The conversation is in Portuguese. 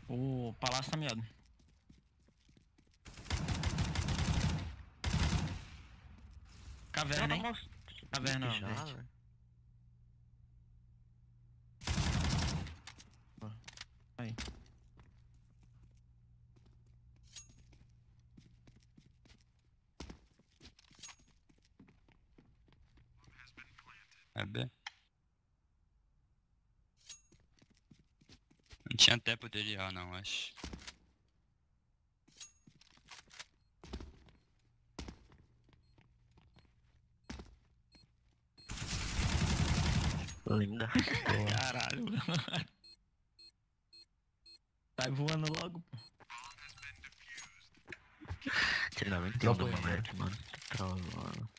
O palácio tá miado. Caverna, hein? Caverna, Já, verde. velho. Aí. É B. Não tinha tempo dele ir A, não, acho. Linda. Boa. Caralho. Sai voando logo, pô. Treinamento tem um Dropa do aí, moleque, mano. Tá travando.